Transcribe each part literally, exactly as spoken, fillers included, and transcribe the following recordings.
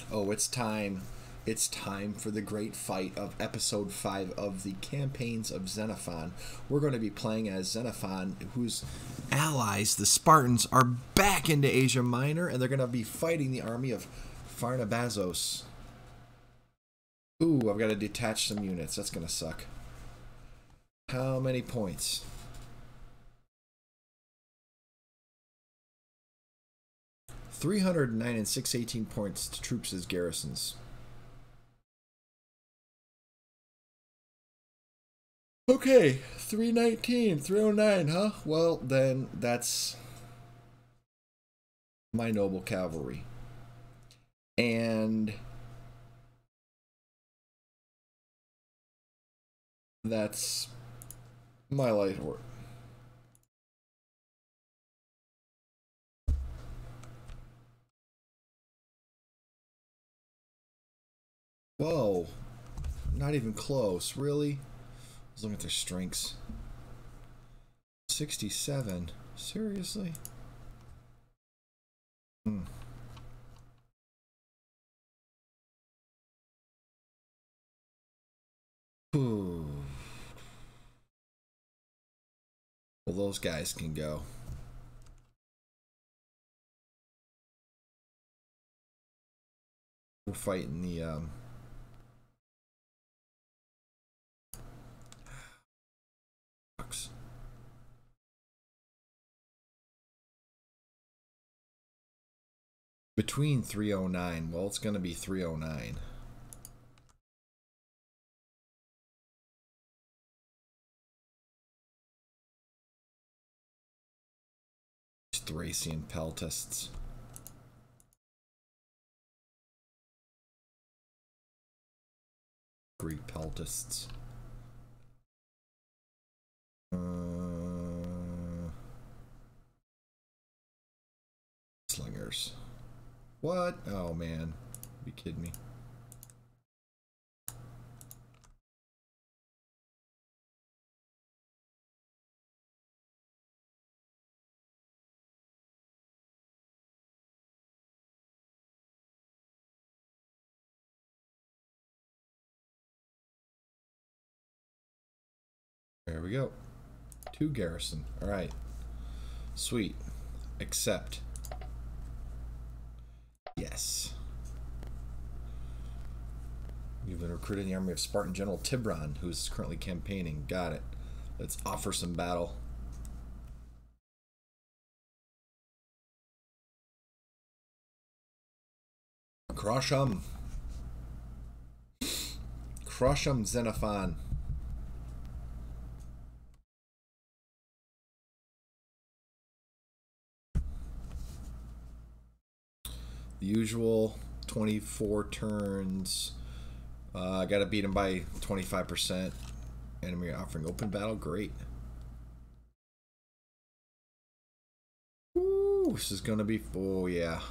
Oh, it's time. It's time for the great fight of episode five of the campaigns of Xenophon. We're going to be playing as Xenophon, whose allies, the Spartans, are back into Asia Minor, and they're going to be fighting the army of Pharnabazos. Ooh, I've got to detach some units. That's going to suck. How many points? three hundred nine and six hundred eighteen points to troops as garrisons. Okay, three nineteen, three oh nine, huh? Well, then that's my noble cavalry. And that's my light horse. Whoa, not even close, really? Let's look at their strengths. sixty-seven, seriously? Hmm. Ooh. Well, those guys can go. We're fighting the, um... Between three oh nine. Well, it's going to be three oh nine. Thracian peltasts. Greek peltasts. Uh, slingers. What? Oh man, you kidding me? There we go. Two garrison. All right. Sweet. Accept. Yes. You've been recruited in the army of Spartan General Tibron, who is currently campaigning. Got it. Let's offer some battle. Crush 'em. Crush 'em, Xenophon. The usual twenty-four turns. Uh, I gotta beat him by twenty-five percent. Enemy offering open battle. Great. Ooh, this is gonna be. Oh, yeah.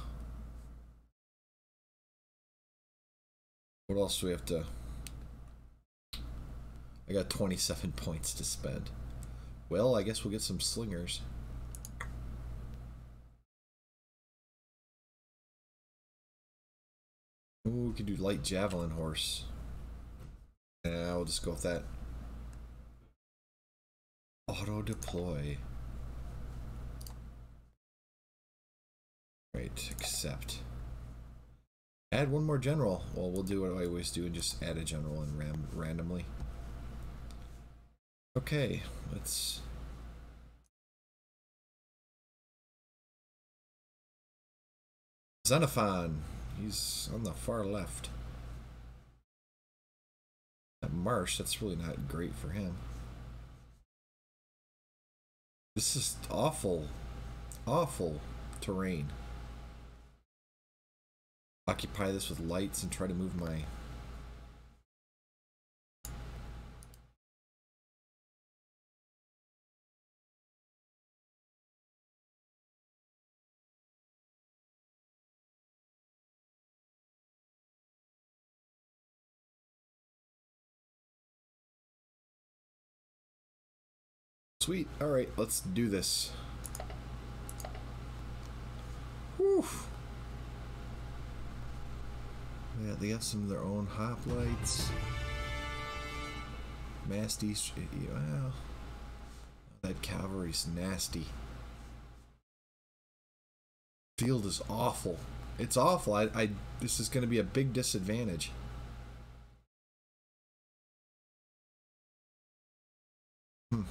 What else do we have to. I got twenty-seven points to spend. Well, I guess we'll get some slingers. Ooh, we could do light javelin horse. Yeah, we'll just go with that. Auto deploy. Right, accept. Add one more general. Well, we'll do what I always do and just add a general and ram randomly. Okay, let's. Xenophon. He's on the far left. That marsh, that's really not great for him. This is awful, awful terrain. Occupy this with lights and try to move my... Sweet. Alright, let's do this. Whew. Yeah, they have some of their own hoplites. Nasty. Well, that cavalry's nasty. Field is awful. It's awful. I, I this is going to be a big disadvantage. Hmm.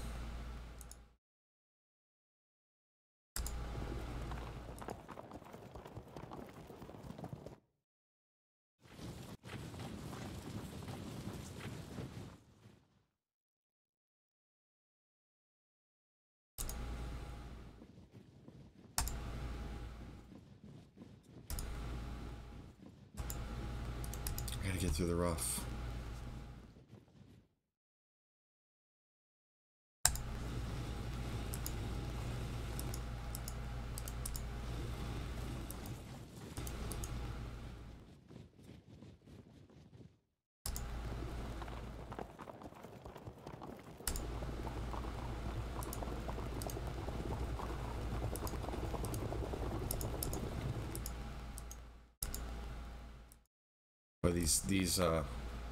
I gotta get through the rough. But these these uh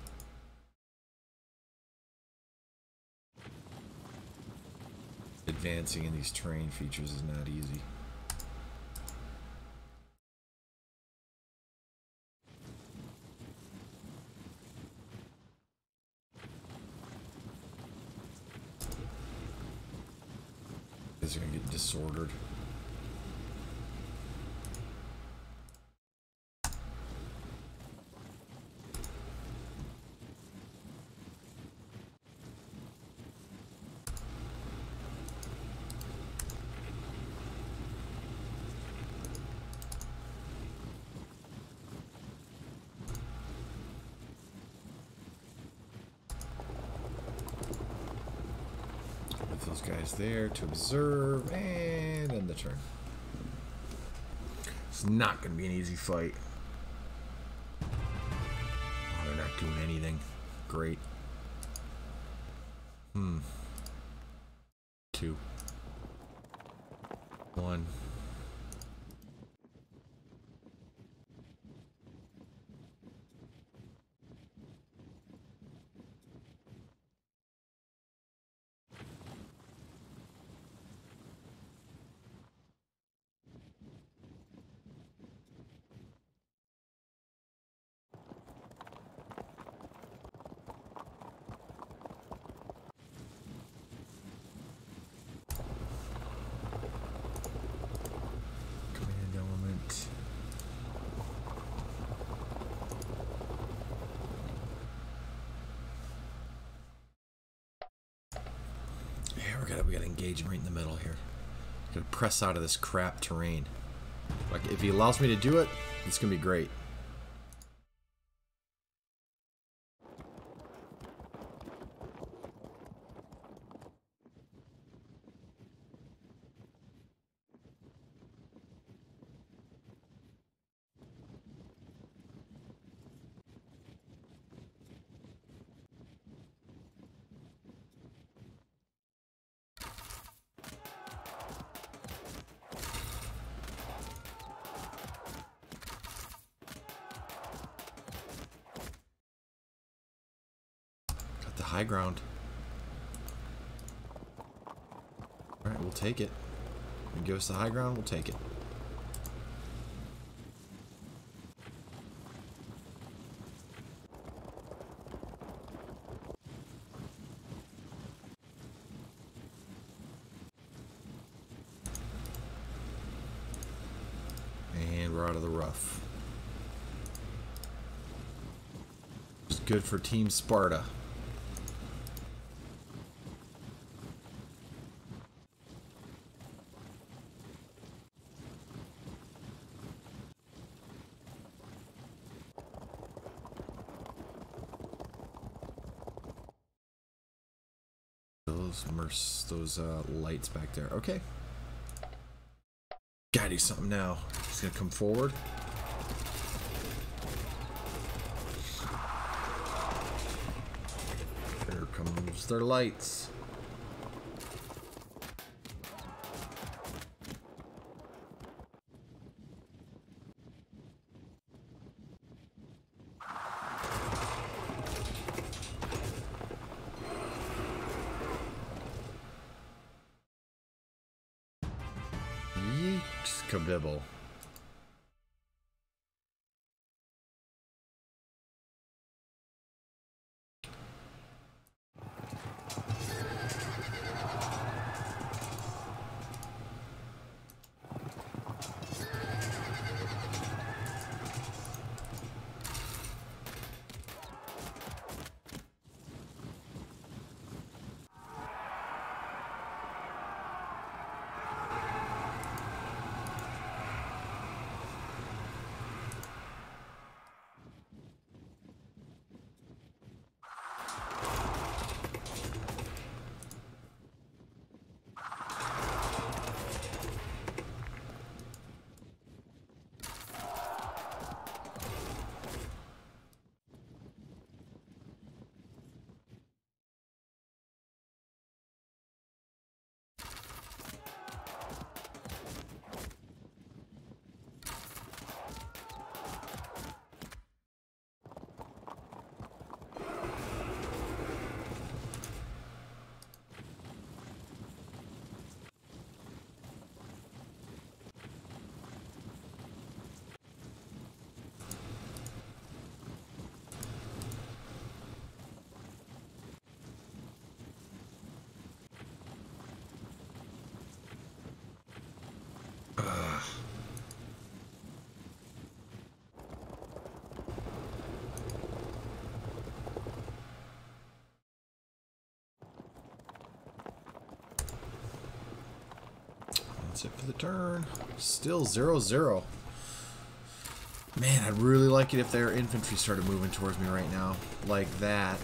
advancing in these terrain features is not easy. These are gonna get disordered. Those guys there to observe, and end the turn. It's not going to be an easy fight. Oh, they're not doing anything. Great. Hmm. Two. One. We gotta engage him right in the middle here. Gotta press out of this crap terrain. Like, if he allows me to do it, it's gonna be great. High ground. Alright, we'll take it. You give us the high ground, we'll take it. And we're out of the rough. It's good for Team Sparta. Those, those uh, lights back there. Okay. Gotta do something now. He's gonna come forward. Here comes their lights. Kabibble. That's it for the turn. Still zero zero. Man, I'd really like it if their infantry started moving towards me right now. Like that.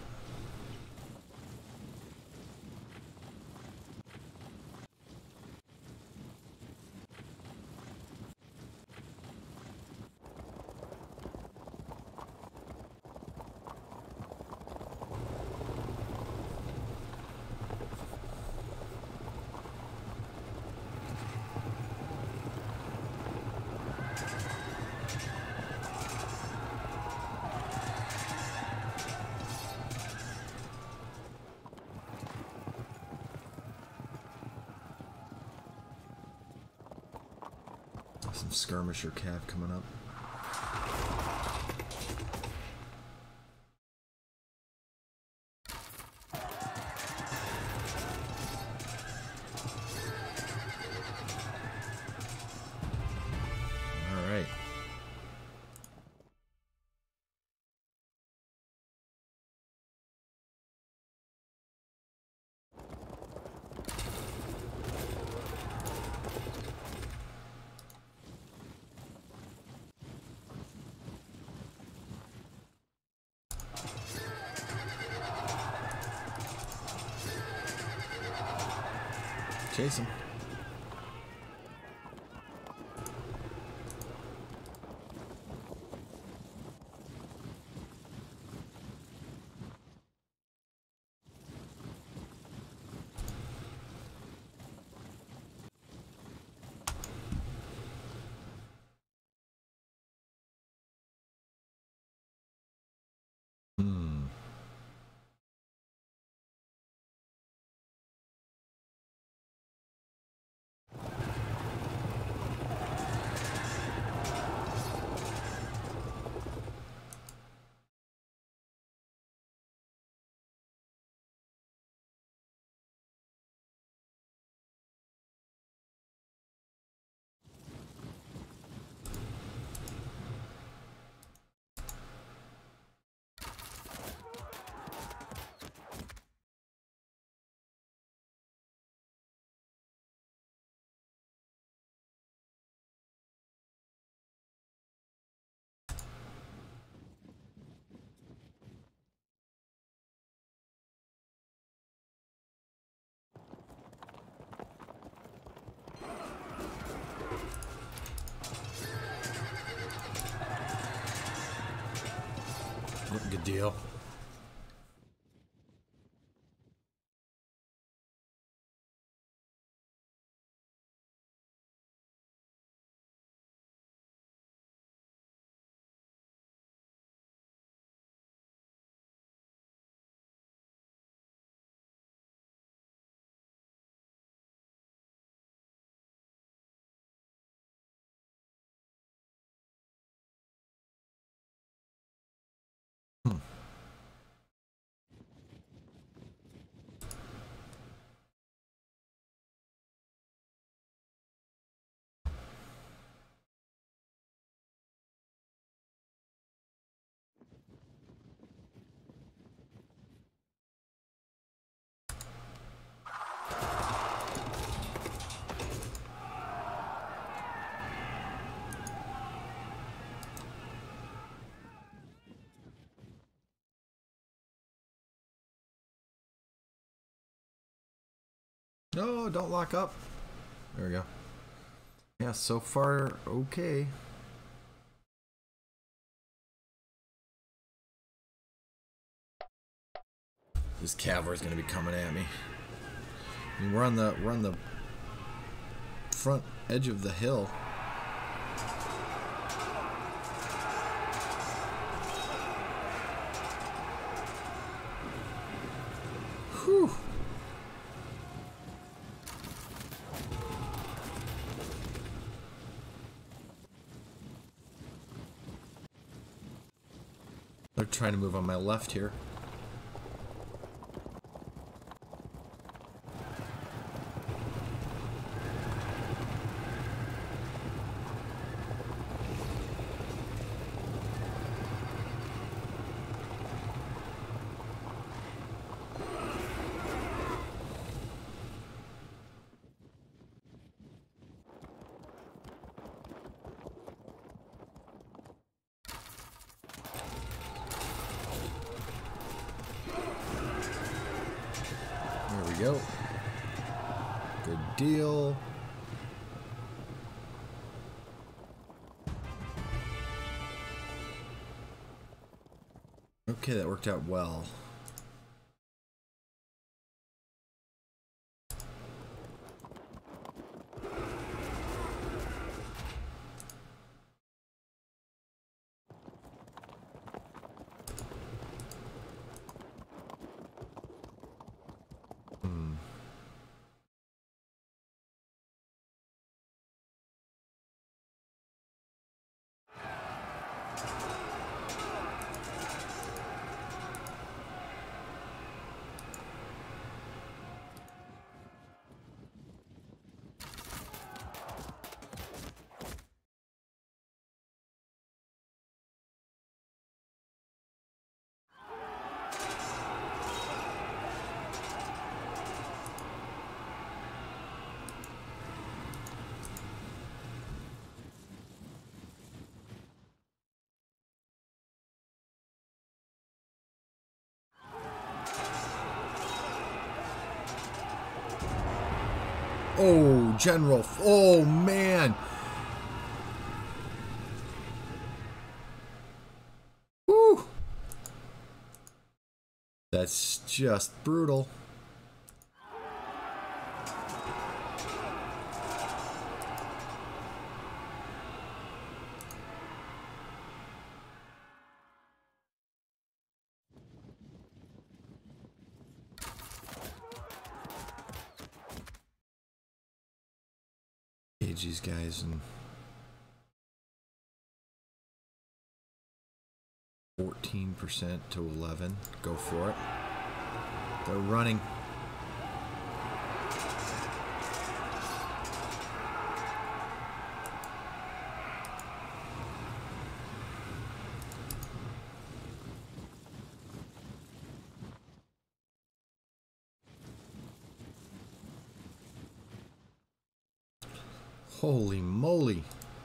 Some skirmisher cav coming up. All right. Chase him. Hmm. Good deal. No, don't lock up. There we go. Yeah, so far, okay. This cavalry's gonna be coming at me. I mean, we're on the we're on the front edge of the hill. Whew. They're trying to move on my left here. Go. Good deal. Okay, that worked out well. Oh, General. Oh, man. Woo. That's just brutal. These guys and fourteen percent to eleven. Go for it. They're running. Holy moly.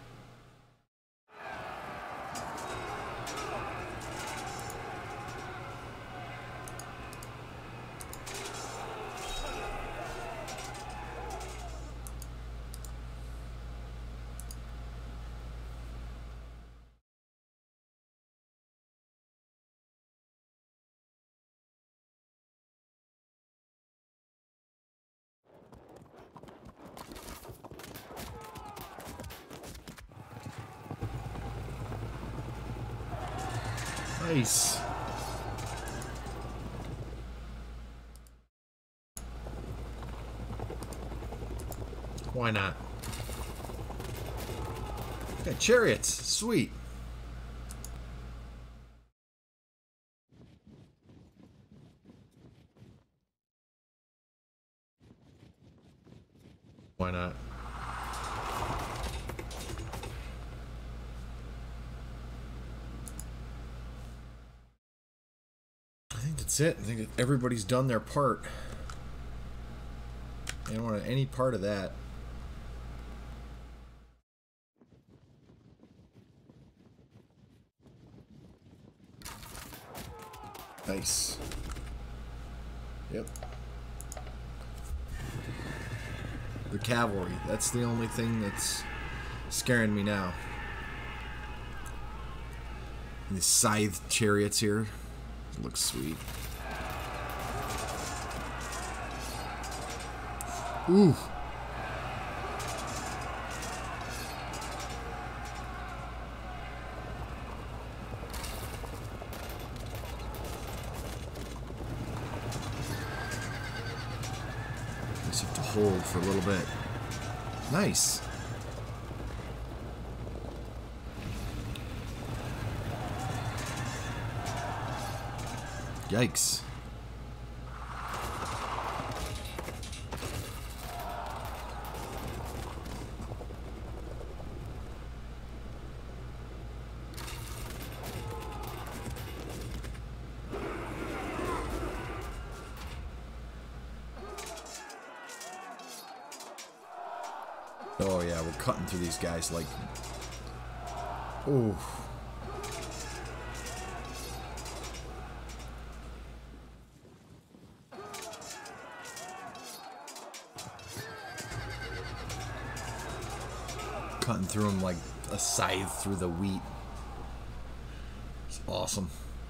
Nice. Why not? Got chariots. Sweet. Why not? That's it. I think that everybody's done their part. I don't want any part of that. Nice. Yep. The cavalry. That's the only thing that's scaring me now. And these scythe chariots here. Looks sweet. Ooh. Just have to hold for a little bit. Nice. Yikes. Oh yeah, we're cutting through these guys like... Ooh. Cutting through them like a scythe through the wheat. It's awesome.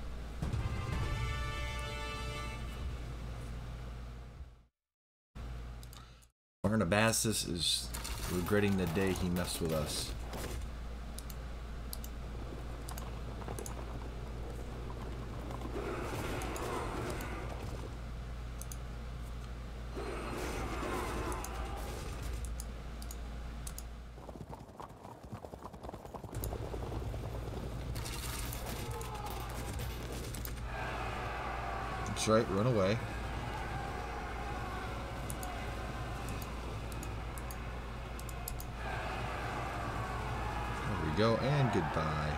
Pharnabazos is regretting the day he messed with us. That's right, run away. There we go, and goodbye.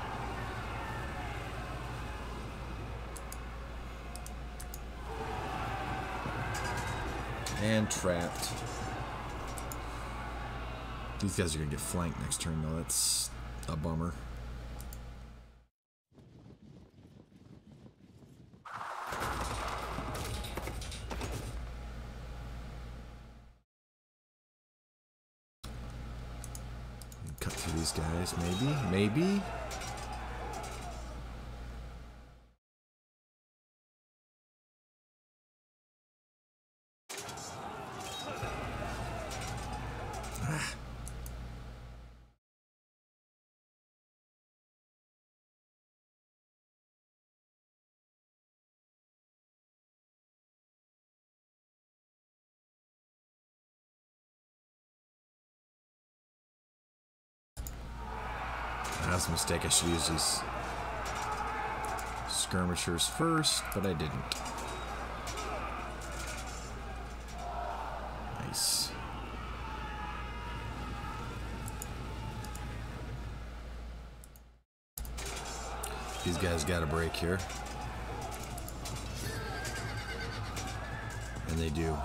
And trapped. These guys are gonna get flanked next turn though, that's a bummer. Cut through these guys, maybe, maybe. Ah. That's a mistake. I should use these skirmishers first, but I didn't. Nice. These guys got a break here. And they do.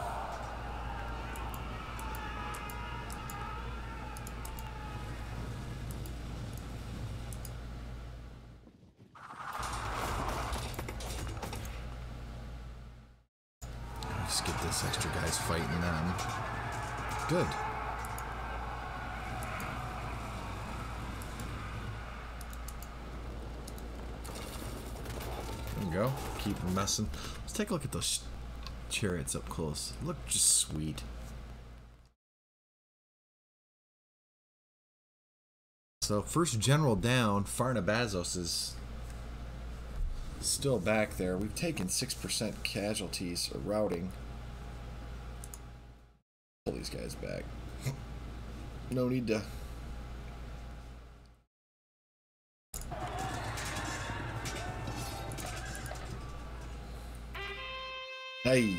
Just get this extra guys fighting them. Good. There we go. Keep messing. Let's take a look at those chariots up close. Look just sweet. So first general down. Pharnabazos is still back there. We've taken six percent casualties or routing. Pull these guys back. No need to. Hey.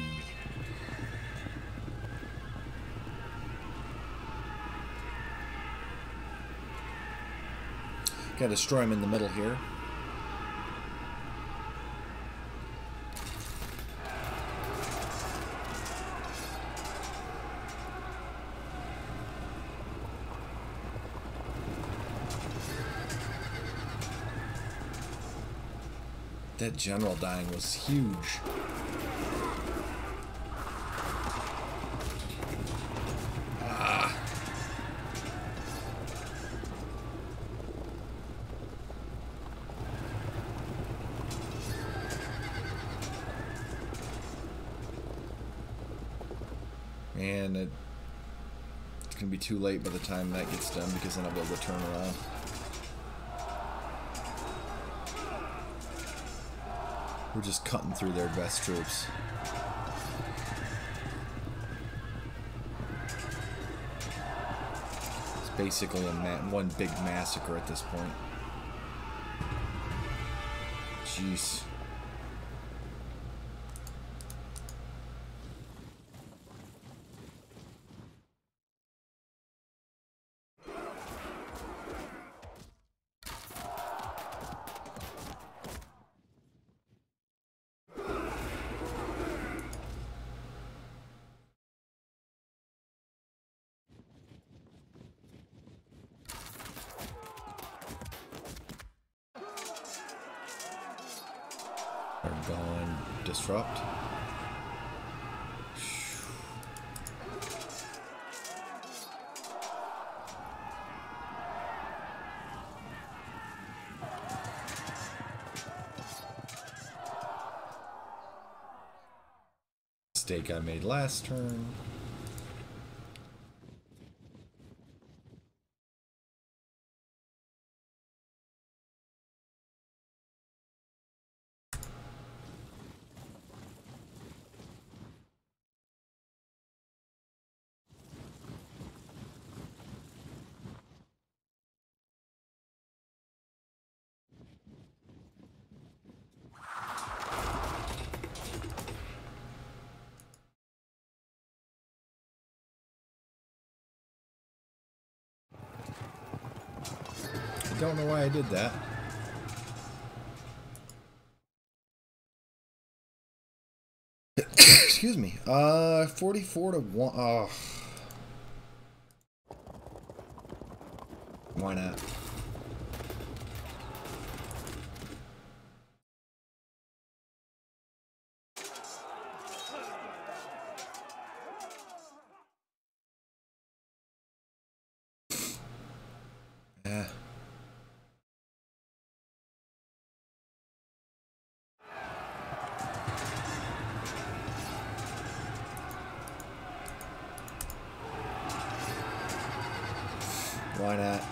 Gotta destroy him in the middle here. That general dying was huge. Ah. And it, it's going to be too late by the time that gets done, because then I'll be able to turn around. We're just cutting through their best troops. It's basically a ma one big massacre at this point. Jeez. Are gone. Disrupt. Mistake I made last turn. I don't know why I did that. Excuse me. Uh, forty-four to one. Oh. Why not? Yeah. Why not?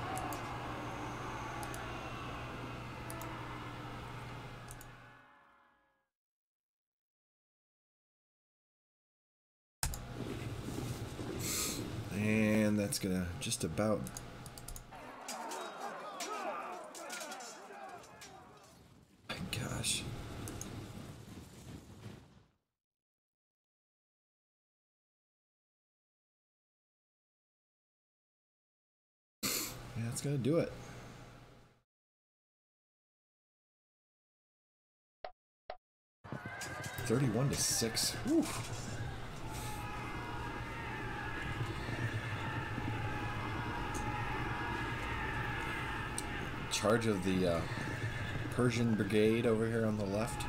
And that's gonna just about... My gosh. Yeah, it's gonna do it. Thirty-one to six. Whew. Charge of the uh, Persian brigade over here on the left.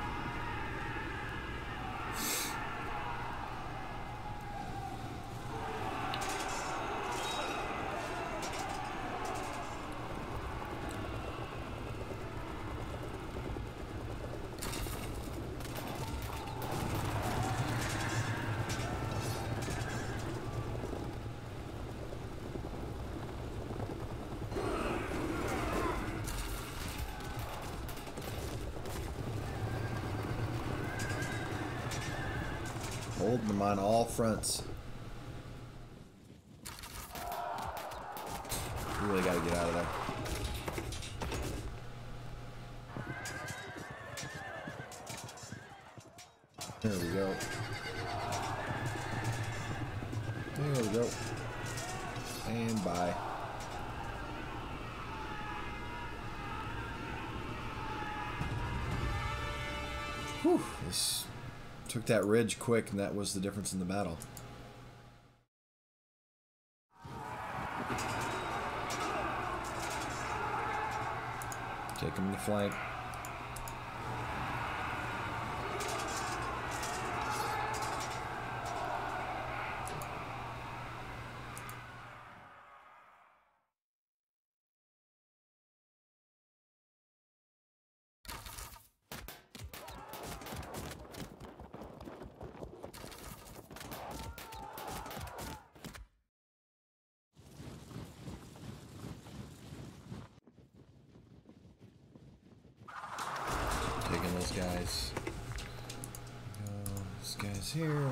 Holding them on all fronts. We really got to get out of there. There we go. There we go. And bye. Whew, this took that ridge quick, and that was the difference in the battle. Take him in the flank. guys. Go, this guy's here.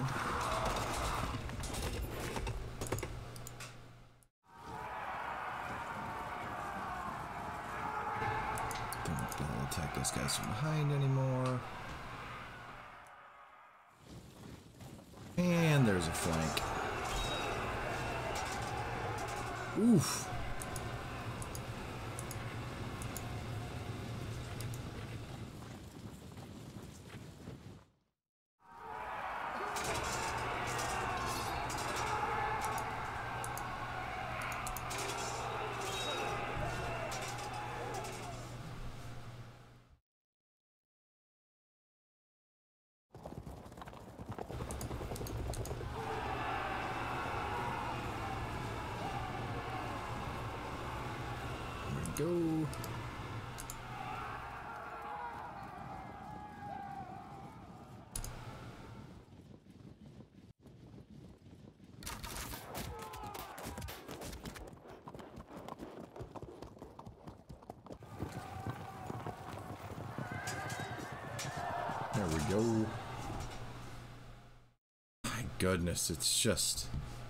Don't be able to attack those guys from behind anymore. And there's a flank. Oof. Go. There we go. My goodness, it's just...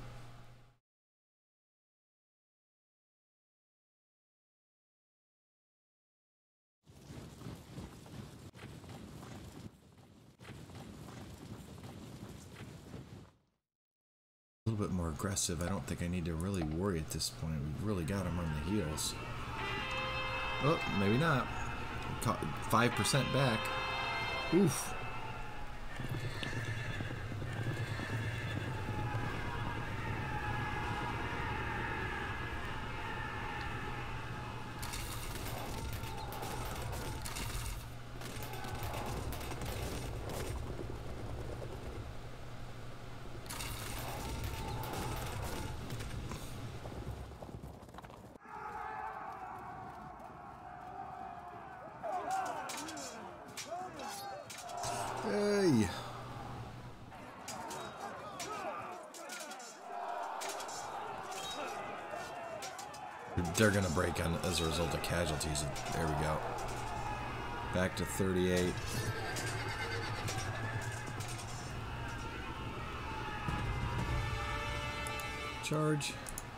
a little bit more aggressive. I don't think I need to really worry at this point. We've really got him on the heels. Oh, maybe not. five percent back. Oof. Hey. They're gonna break on as a result of casualties. There we go. Back to thirty-eight. Charge.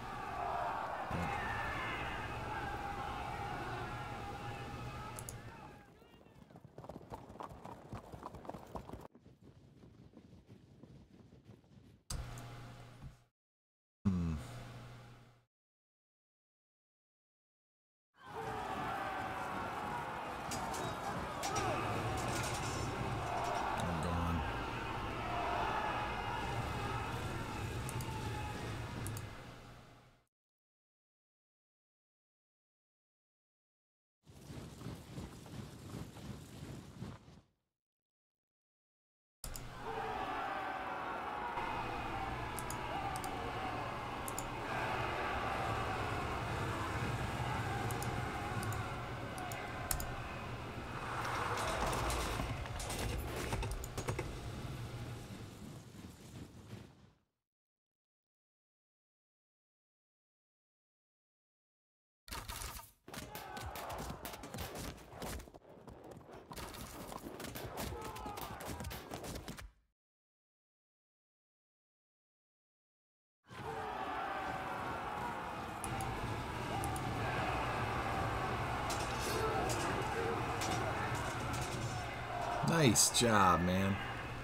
Nice job, man.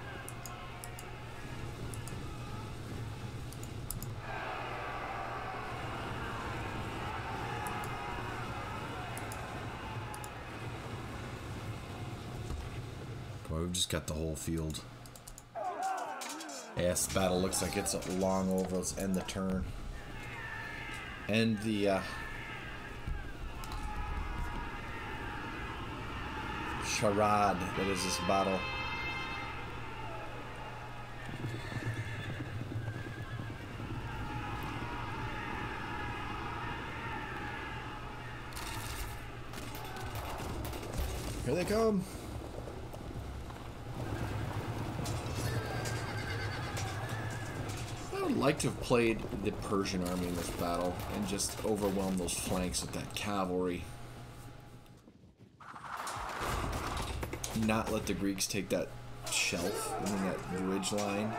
Boy, we've just got the whole field. Yeah, this battle looks like it's long over. Let's end the turn. End the uh, charade that is this battle. Here they come. I would like to have played the Persian army in this battle and just overwhelm those flanks with that cavalry. not let the Greeks take that shelf and then that ridge line.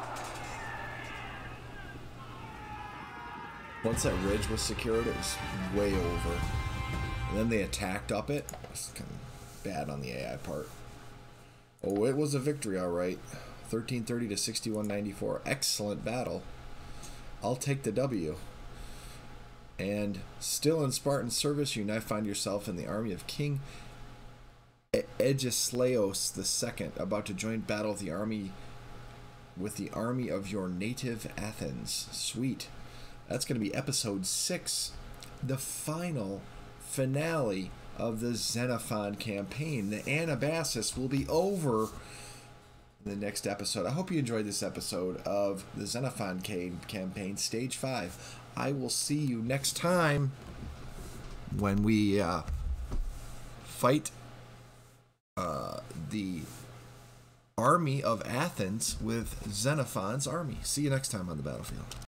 Once that ridge was secured, it was way over. And then they attacked up it. It was kind of bad on the A I part. Oh, it was a victory, all right. thirteen thirty to sixty-one ninety-four. Excellent battle. I'll take the W. And still in Spartan service, you now find yourself in the army of King Aegisleos the Second, about to join battle with the army with the army of your native Athens. Sweet. That's going to be episode six, the final finale of the Xenophon campaign. The Pharnabazos will be over in the next episode. I hope you enjoyed this episode of the Xenophon campaign, stage five. I will see you next time when we uh, fight uh, the army of Athens with Xenophon's army. See you next time on the battlefield.